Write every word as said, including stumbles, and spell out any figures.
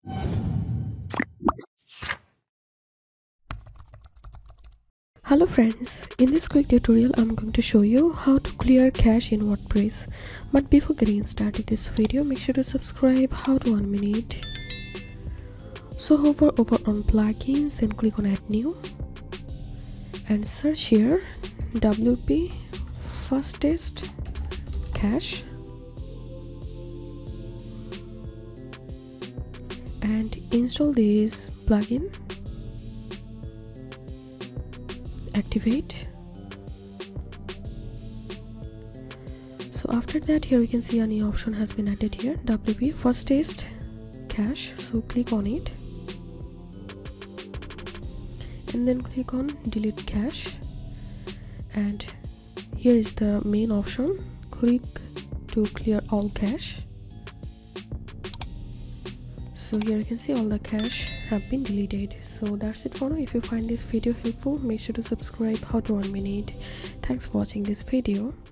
Hello friends, in this quick tutorial I'm going to show you how to clear cache in WordPress. But before getting started this video, make sure to subscribe. How to one minute. So hover over on plugins, then click on add new and search here W P fastest cache and install this plugin. Activate. So after that, here you can see a new option has been added here, W P fastest cache. So click on it and then click on delete cache, and here is the main option, click to clear all cache. So here you can see all the cache have been deleted. So that's it for now. If you find this video helpful, make sure to subscribe. How to one minute. Thanks for watching this video.